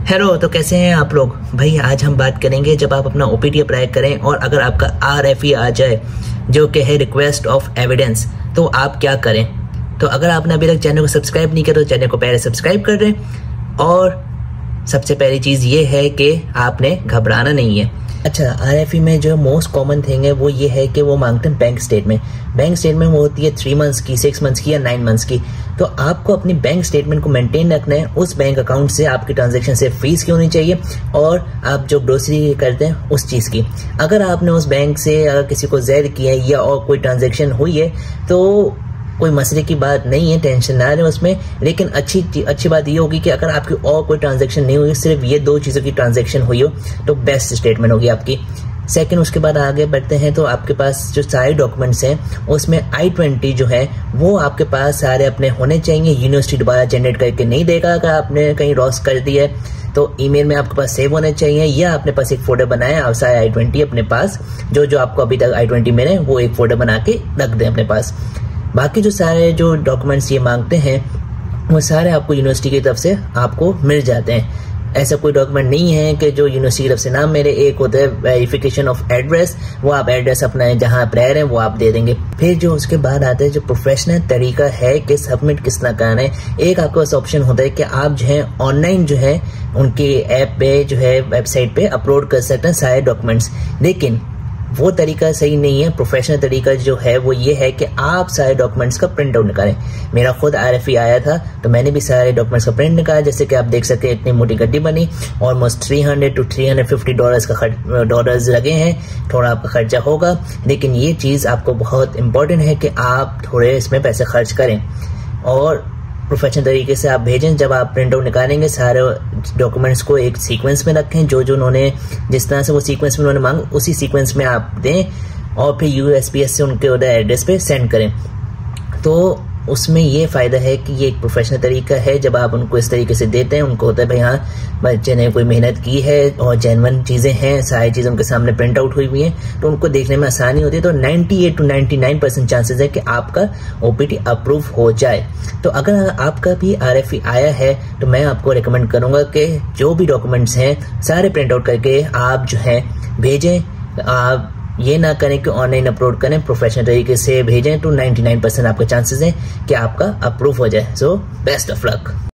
Hello, तो कैसे हैं आप लोग भाई। आज हम बात करेंगे जब आप अपना ओपीटी अप्लाई करें और अगर आपका RFE आ जाए जो कि है रिक्वेस्ट ऑफ एविडेंस, तो आप क्या करें। तो अगर आपने अभी तक चैनल को सब्सक्राइब नहीं किया तो चैनल को पहले सब्सक्राइब कर दें। और सबसे पहली चीज़ ये है कि आपने घबराना नहीं है। अच्छा, RFE में जो मोस्ट कॉमन थिंग है वो ये है कि वो मांगते हैं बैंक स्टेटमेंट। बैंक स्टेटमेंट वो होती है 3 मंथ्स की, 6 मंथ्स की या 9 मंथ्स की। तो आपको अपनी बैंक स्टेटमेंट को मेंटेन रखना है। उस बैंक अकाउंट से आपकी ट्रांजैक्शन से फीस की होनी चाहिए और आप जो ग्रोसरी करते हैं उस चीज़ की। अगर आपने उस बैंक से अगर किसी को ज़ैद किया है या और कोई ट्रांजैक्शन हुई है तो कोई मसले की बात नहीं है, टेंशन ना रहे उसमें। लेकिन अच्छी बात ये होगी कि अगर आपकी और कोई ट्रांजैक्शन नहीं हुई, सिर्फ ये 2 चीज़ों की ट्रांजैक्शन हुई हो तो बेस्ट स्टेटमेंट होगी आपकी। सेकंड, उसके बाद आगे बढ़ते हैं तो आपके पास जो सारे डॉक्यूमेंट्स हैं उसमें I-20 जो है वो आपके पास सारे अपने होने चाहिए। यूनिवर्सिटी दोबारा जनरेट करके नहीं देगा। अगर आपने कहीं लॉस कर दिया है तो ईमेल में आपके पास सेव होने चाहिए, या अपने पास एक फोल्डर बनाए आप सारे I-20 अपने पास जो आपको अभी तक I-20 मिले वो एक फोल्डर बना के रख दें अपने पास। बाकी जो सारे जो डॉक्यूमेंट्स ये मांगते हैं वो सारे आपको यूनिवर्सिटी की तरफ से आपको मिल जाते हैं। ऐसा कोई डॉक्यूमेंट नहीं है कि जो यूनिवर्सिटी की तरफ से ना मिले। एक होता है वेरिफिकेशन ऑफ एड्रेस, वो आप एड्रेस अपना जहां आप रह रहे हैं वो आप दे देंगे। फिर जो उसके बाद आता है जो प्रोफेशनल तरीका है कि सबमिट किस तरह करना है। एक आपके पास ऑप्शन होता है कि आप जो है ऑनलाइन जो है उनके ऐप पे जो है वेबसाइट पे अपलोड कर सकते हैं सारे डॉक्यूमेंट्स, लेकिन वो तरीका सही नहीं है। प्रोफेशनल तरीका जो है वो ये है कि आप सारे डॉक्यूमेंट्स का प्रिंट आउट निकालें। मेरा खुद RFE आया था तो मैंने भी सारे डॉक्यूमेंट्स का प्रिंट निकाला। जैसे कि आप देख सकते हैं इतनी मोटी गड्डी बनी, ऑलमोस्ट $300 to $350 का डॉलर्स लगे हैं। थोड़ा आपका खर्चा होगा, लेकिन ये चीज़ आपको बहुत इंपॉर्टेंट है कि आप थोड़े इसमें पैसे खर्च करें और प्रोफेशनल तरीके से आप भेजें। जब आप प्रिंट आउट निकालेंगे सारे डॉक्यूमेंट्स को एक सीक्वेंस में रखें, जो उन्होंने जिस तरह से वो सीक्वेंस में उन्होंने मांगा उसी सीक्वेंस में आप दें और फिर USPS से उनके उधर एड्रेस पे सेंड करें। तो उसमें ये फ़ायदा है कि ये एक प्रोफेशनल तरीका है। जब आप उनको इस तरीके से देते हैं उनको होता है भाई हाँ बच्चे ने कोई मेहनत की है और जेन्युइन चीज़ें हैं, सारी चीज़ें उनके सामने प्रिंट आउट हुई हैं तो उनको देखने में आसानी होती है। तो 98 to 99% चांसेस है कि आपका OPT अप्रूव हो जाए। तो अगर आपका भी RFE आया है तो मैं आपको रिकमेंड करूँगा कि जो भी डॉक्यूमेंट्स हैं सारे प्रिंट आउट करके आप जो है भेजें। आप ये ना करें कि ऑनलाइन अपलोड करें, प्रोफेशनल तरीके से भेजें तो 99% आपके चांसेस हैं कि आपका अप्रूव हो जाए। So best of luck.